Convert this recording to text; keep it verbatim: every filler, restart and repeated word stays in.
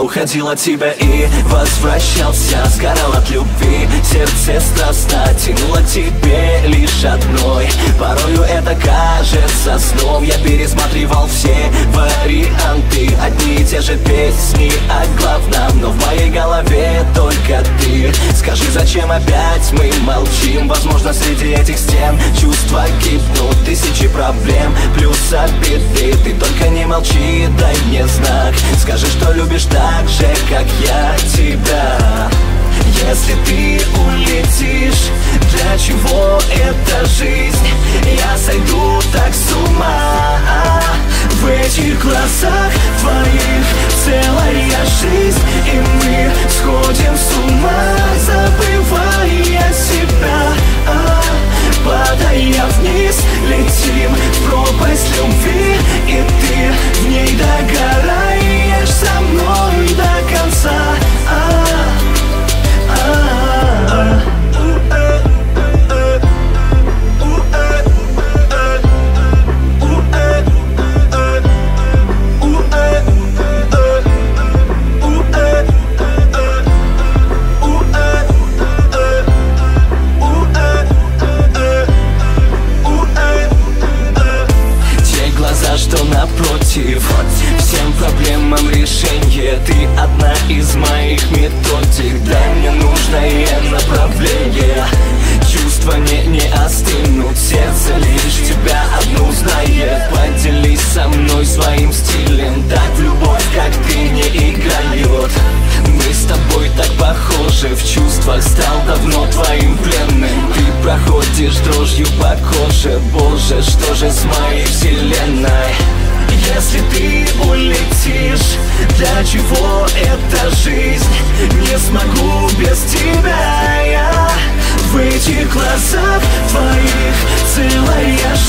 Я уходил от тебя и возвращался, сгорал от любви. Сердце страстно тянуло к тебе лишь одной. Порою это кажется сном. Я пересматривал все варианты, одни и те же песни о главном, но в моей голове только ты. Скажи, зачем опять мы молчим? Возможно, среди этих стен чувства гибнут. Тысячи проблем плюс обиды. Ты только не молчи, дай мне знак. Скажи, что любишь так же, как я тебя. Если ты улетишь, для чего эта жизнь? Я сойду так с ума. В этих глазах твоих целая жизнь, и мы сходим с ума, забывая себя. а, Падая вниз, летим в пропасть любви, и ты в ней догораешь со мной до конца. а, что напротив, всем проблемам решение. Ты одна из моих методик. Дай мне нужное направление. Чувства не, не остынут, сердце лишь тебя одну знает. Поделись со мной своим стилем, так в любовь, как ты, не играет. Мы с тобой так похожи, в чувствах стал давно твоим пленным. Ты проходишь дрожью по коже, боже, что же с моей вселенной? Если ты улетишь, для чего эта жизнь? Не смогу без тебя я. В этих глазах твоих целая